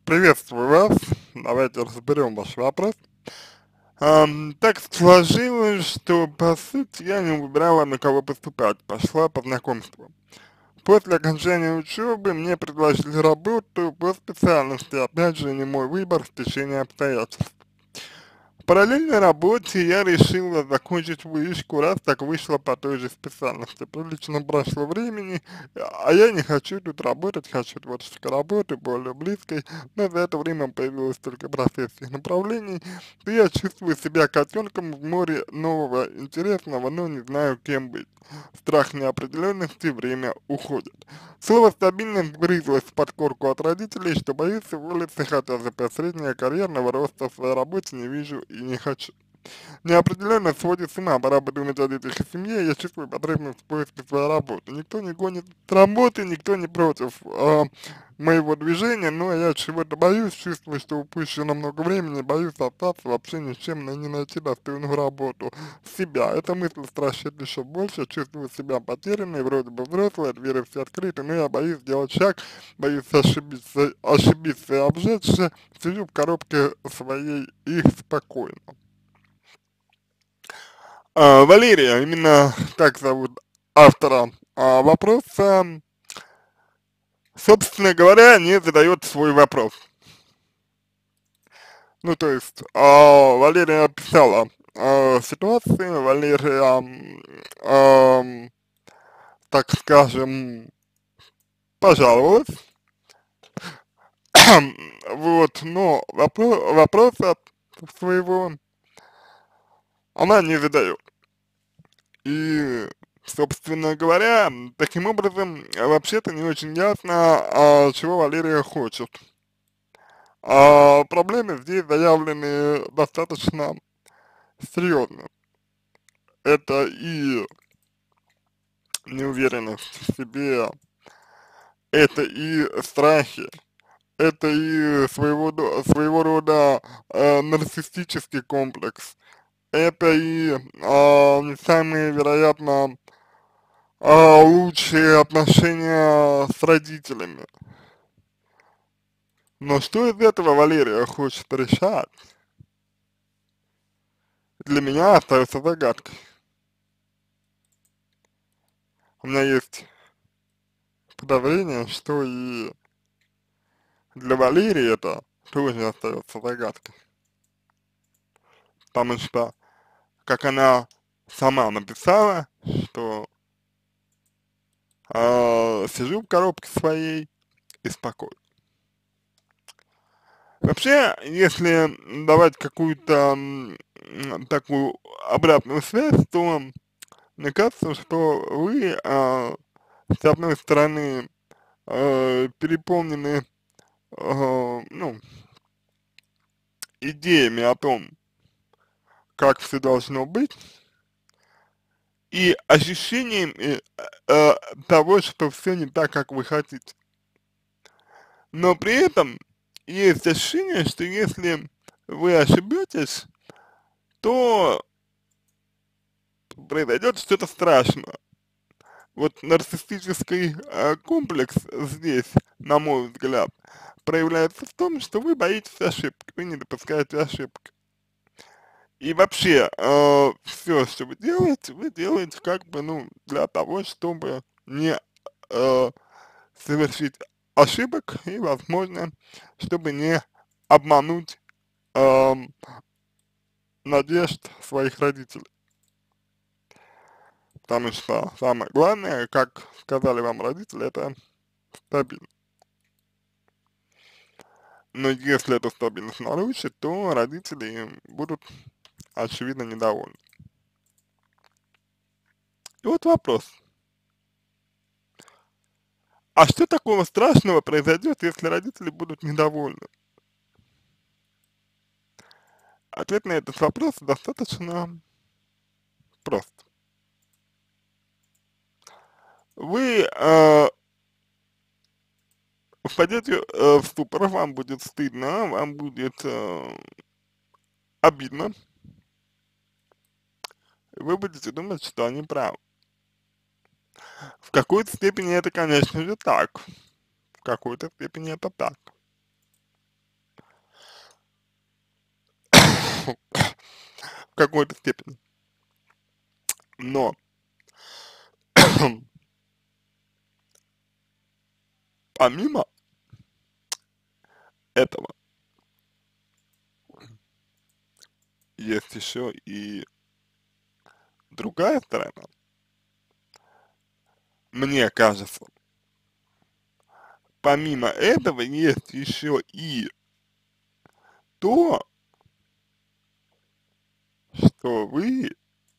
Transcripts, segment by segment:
Приветствую вас. Давайте разберем ваш вопрос. Так сложилось, что по сути я не выбирала, на кого поступать, пошла по знакомству. После окончания учебы мне предложили работу по специальности, опять же не мой выбор, стечение обстоятельств. В параллельной работе я решила закончить вышку, раз так вышло по той же специальности. Прилично прошло времени, а я не хочу тут работать, хочу творческой работы, более близкой, но за это время появилось только профессиональных направлений, и я чувствую себя котенком в море нового, интересного, но не знаю, кем быть. Страх неопределенности, время уходит. Слово «стабильность» врезалось в подкорку от родителей, что боюсь уволиться, хотя за среднего карьерного роста в своей работе не вижу и не хочу. Неопределенность сводит с ума, пора подумать о детях и семье, я чувствую потребность в поиске своей работы. Никто не гонит с работы, никто не против моего движения, но я чего-то боюсь, чувствую, что упущено много времени, боюсь остаться вообще ни с чем, не найти достойную работу себя. Эта мысль страшит еще больше, чувствую себя потерянной, вроде бы взрослой, двери все открыты, но я боюсь сделать шаг, боюсь ошибиться и обжечься, сижу в коробке своей и спокойно. Валерия, именно так зовут автора вопроса, собственно говоря, не задает свой вопрос. Ну, то есть, Валерия описала ситуацию, Валерия, так скажем, пожаловалась, вот, но вопроса своего она не задает. И, собственно говоря, таким образом, вообще-то не очень ясно, чего Валерия хочет. Проблемы здесь заявлены достаточно серьезно. Это и неуверенность в себе, это и страхи, это и своего рода нарциссический комплекс, это и не самые, вероятно, лучшие отношения с родителями. Но что из этого Валерия хочет решать, для меня остается загадкой. У меня есть подозрение, что и для Валерии это тоже остается загадкой. Потому что, как она сама написала, что сижу в коробке своей и спокойно. Вообще, если давать какую-то такую обратную связь, то мне кажется, что вы, с одной стороны, переполнены, ну, идеями о том, как все должно быть, и ощущением того, что все не так, как вы хотите. Но при этом есть ощущение, что если вы ошибетесь, то произойдет что-то страшное. Вот нарциссический комплекс здесь, на мой взгляд, проявляется в том, что вы боитесь ошибки, вы не допускаете ошибки. И вообще, все, что вы делаете как бы, ну, для того, чтобы не э, совершить ошибок и, возможно, чтобы не обмануть эм, надежд своих родителей. Потому что самое главное, как сказали вам родители, это стабильность. Но если эту стабильность нарушить, то родители будут, очевидно, недовольны. И вот вопрос. А что такого страшного произойдет, если родители будут недовольны? Ответ на этот вопрос достаточно прост. Вы впадете в ступор, вам будет стыдно, вам будет обидно, вы будете думать, что они правы. В какой-то степени это, конечно же, так. В какой-то степени это так. в какой-то степени. Но помимо этого есть еще и другая сторона. Мне кажется, помимо этого есть еще и то, что вы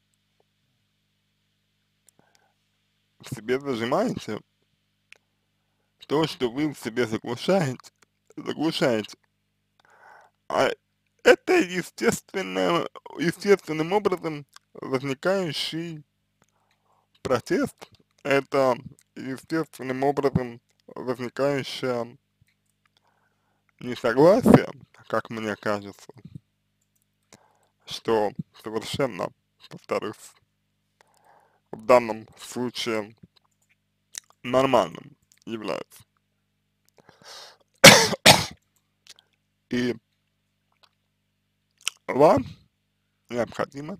в себе зажимаете, то, что вы в себе заглушаете. А это естественным образом возникающий протест, это естественным образом возникающее несогласие, как мне кажется, что совершенно, повторюсь, в данном случае нормальным является. И вам необходимо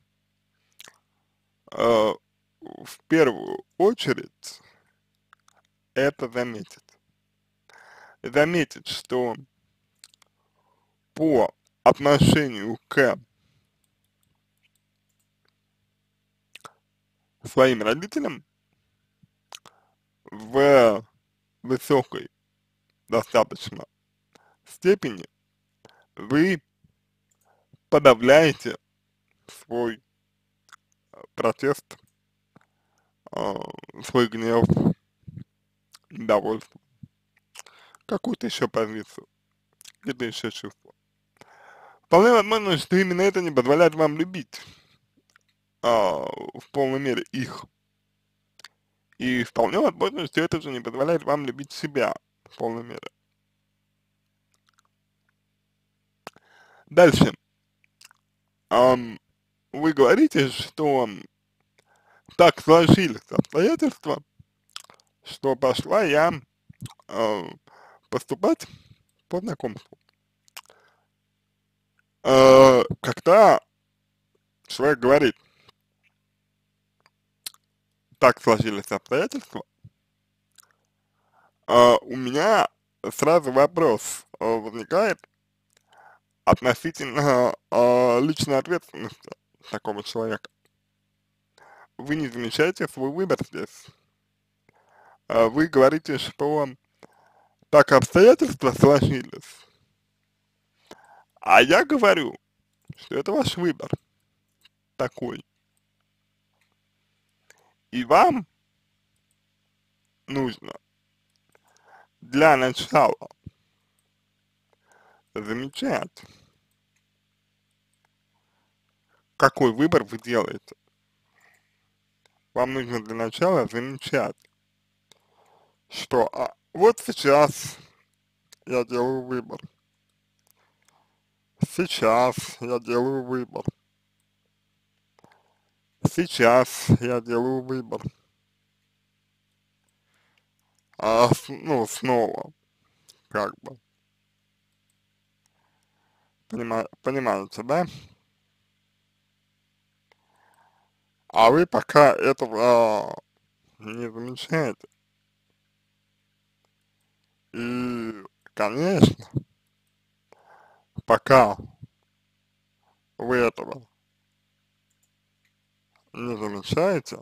в первую очередь это заметить. Заметить, что по отношению к своим родителям в высокой достаточно степени вы подавляете свой протест, э, свой гнев, недовольство, какую-то еще позицию, какие-то еще чувства. Вполне возможно, что именно это не позволяет вам любить в полной мере их. И вполне возможно, что это же не позволяет вам любить себя в полной мере. Дальше. Вы говорите, что так сложились обстоятельства, что пошла я э, поступать по знакомству. Когда человек говорит, так сложились обстоятельства, у меня сразу вопрос возникает относительно личной ответственности такого человека. Вы не замечаете свой выбор здесь. Вы говорите, что так обстоятельства сложились, а я говорю, что это ваш выбор такой. И вам нужно для начала замечать, какой выбор вы делаете. Вам нужно для начала замечать, что вот сейчас я делаю выбор, сейчас я делаю выбор, сейчас я делаю выбор, ну, снова, как бы, понимаете, да? А вы пока этого не замечаете. И, конечно, пока вы этого не замечаете,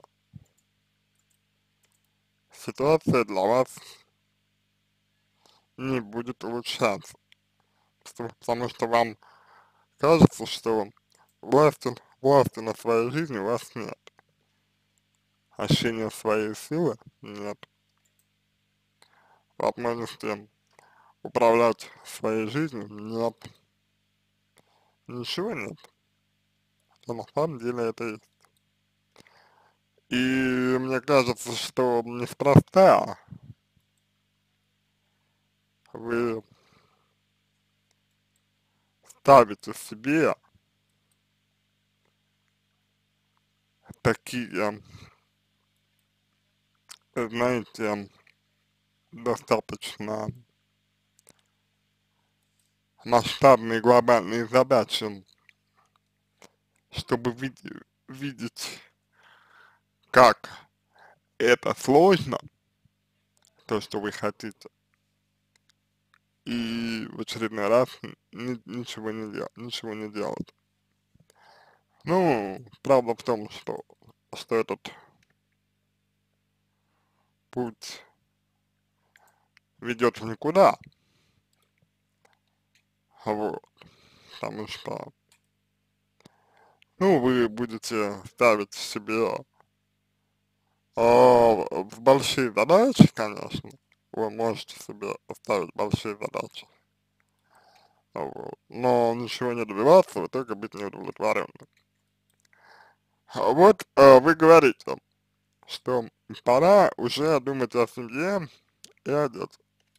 ситуация для вас не будет улучшаться, потому что вам кажется, что власти над своей жизнью у вас нет, ощущения своей силы нет, возможности управлять своей жизнью нет, ничего нет, но на самом деле это есть. И мне кажется, что неспроста вы ставите себе такие, знаете, достаточно масштабные глобальные задачи чтобы видеть, как это сложно, то, что вы хотите, и в очередной раз ничего не делать. Ну, правда в том, что этот путь ведет в никуда, вот, потому что, ну, вы будете ставить себе в большие задачи, конечно, вы можете себе ставить большие задачи, вот, но ничего не добиваться, в итоге быть неудовлетворенным. Вот вы говорите, что пора уже думать о семье и о детях.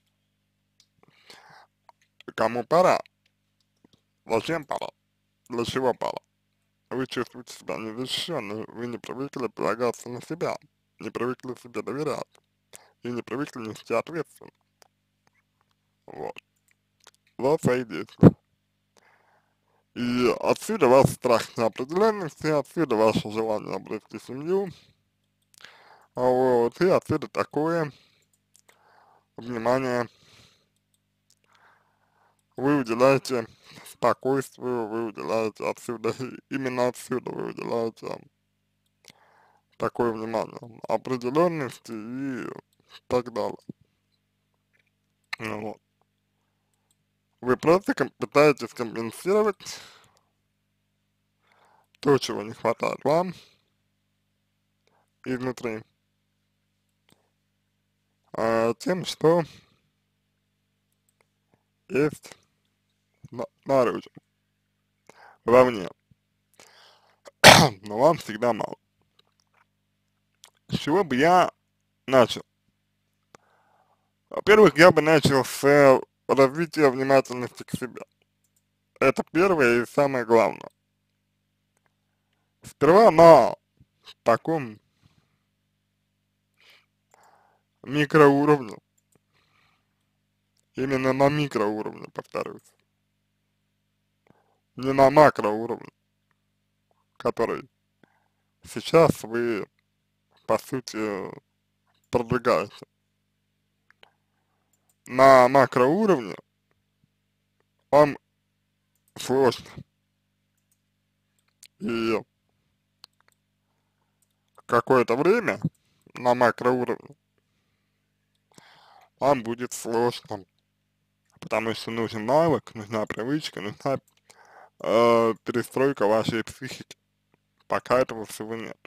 Кому пора? Зачем пора? Для чего пора? Вы чувствуете себя незащищенной, вы не привыкли полагаться на себя, не привыкли себе доверять и не привыкли нести ответственность. Вот. За свои действия. И отсюда ваш страх неопределенности, отсюда ваше желание обрести семью, вот, и отсюда такое внимание вы уделяете спокойствию, вы уделяете отсюда, именно отсюда вы уделяете такое внимание, определенности и так далее. Ну вот. Вы просто пытаетесь компенсировать то, чего не хватает вам изнутри, тем, что есть снаружи, вовне, но вам всегда мало. С чего бы я начал? Во-первых, я бы начал с развития внимательности к себе. Это первое и самое главное. Сперва на таком микроуровне, именно на микроуровне, повторюсь, не на макроуровне, который сейчас вы, по сути, продвигаете. На макроуровне вам сложно, и какое-то время на макроуровне вам будет сложно, потому что нужен навык, нужна привычка, нужна перестройка вашей психики, пока этого всего нет.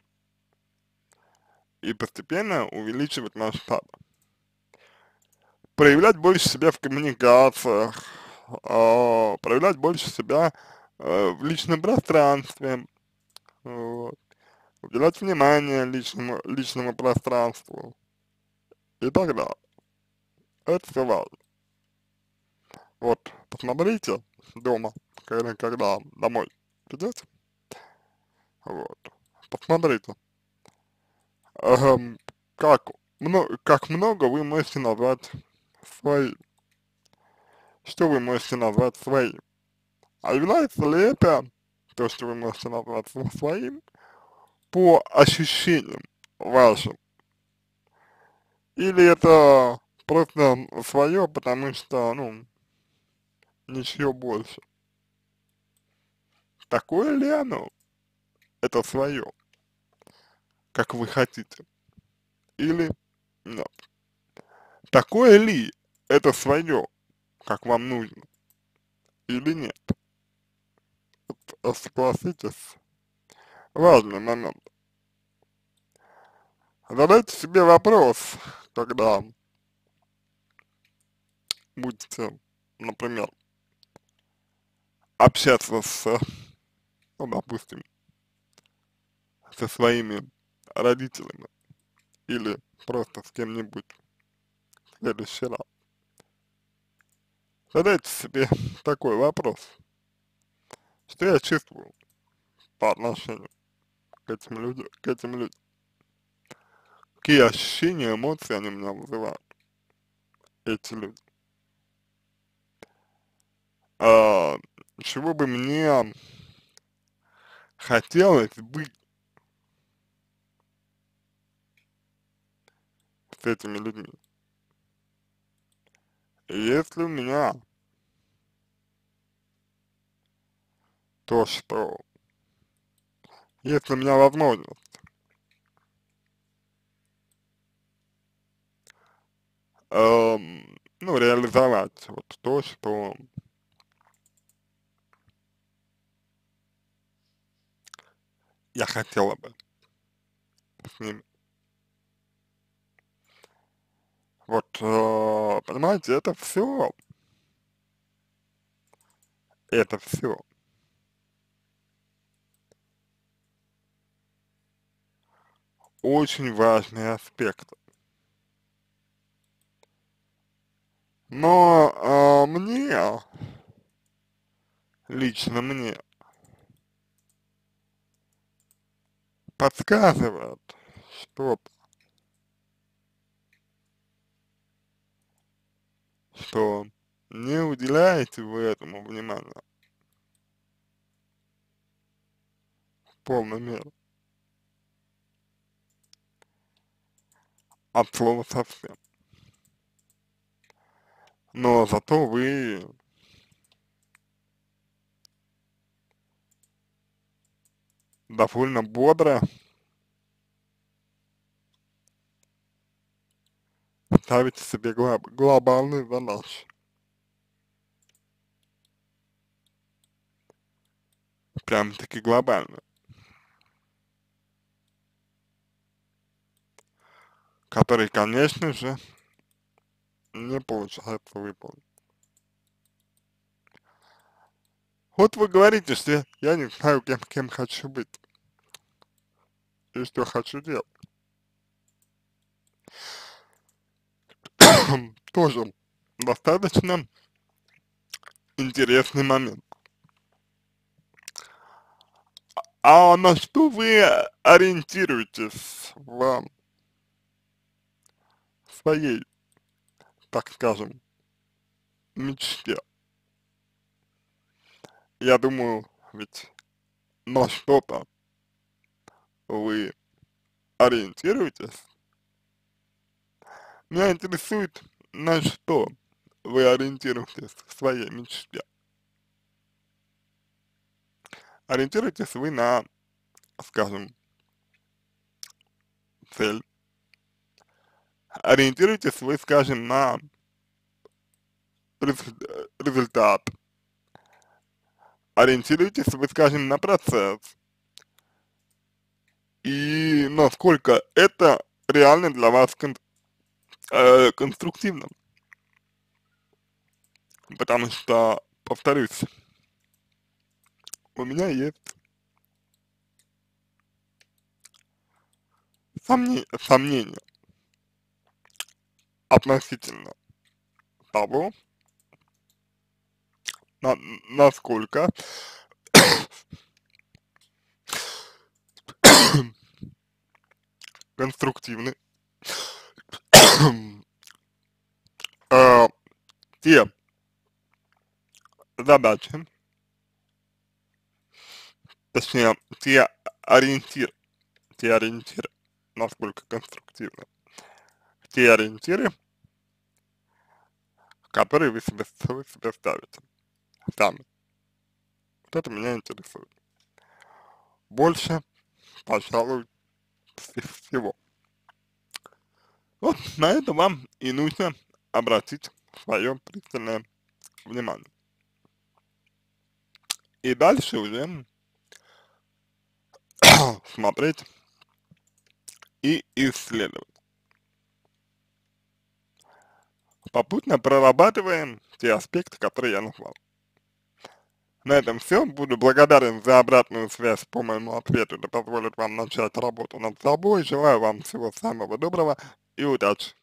И постепенно увеличивать масштаб. Проявлять больше себя в коммуникациях, проявлять больше себя в личном пространстве, вот, уделять внимание личному пространству и так далее. Это все важно. Вот, посмотрите дома, когда домой придете, вот, посмотрите, эм, как много вы можете назвать своим, что вы можете назвать своим, а является ли это, то, что вы можете назвать своим, по ощущениям вашим, или это просто свое, потому что, ну, ничего больше. Такое ли оно, это свое, как вы хотите, или нет? Такое ли это свое, как вам нужно, или нет? Согласитесь, важный момент. Задайте себе вопрос, когда будете, например, общаться ну, допустим, со своими родителями или просто с кем-нибудь в следующий раз. Задайте себе такой вопрос, что я чувствую по отношению к этим людям, какие ощущения, эмоции они у меня вызывают, эти люди. А, чего бы мне хотелось быть с этими людьми. Если у меня то, что если у меня возможность, ну, реализовать вот то, что я хотела бы с ними. Вот, понимаете, это все очень важные аспекты. Но лично мне подсказывает что-то, что не уделяете вы этому внимания в полной мере, от слова совсем. Но зато вы довольно бодро ставите себе глобальные задачи, прям-таки глобальные, которые, конечно же, не получается выполнить. Вот вы говорите, что я не знаю, кем хочу быть и что хочу делать. Тоже достаточно интересный момент. А на что вы ориентируетесь в своей, так скажем, мечте? Я думаю, ведь на что-то вы ориентируетесь. Меня интересует, на что вы ориентируетесь в своей мечте. Ориентируетесь вы на, скажем, цель. Ориентируетесь вы, скажем, на результат. Ориентируетесь вы, скажем, на процесс. И насколько это реально для вас конструктивно. Потому что, повторюсь, у меня есть сомнения относительно того, насколько конструктивны э, те задачи, точнее, ориентиры, те ориентиры, насколько конструктивны, те ориентиры, которые вы себе ставите сами. Вот это меня интересует. Больше, пожалуй, всего. Вот на это вам и нужно обратить свое пристальное внимание. И дальше уже смотреть и исследовать. Попутно прорабатываем те аспекты, которые я назвал. На этом все. Буду благодарен за обратную связь по моему ответу. Это позволит вам начать работу над собой. Желаю вам всего самого доброго и удачи.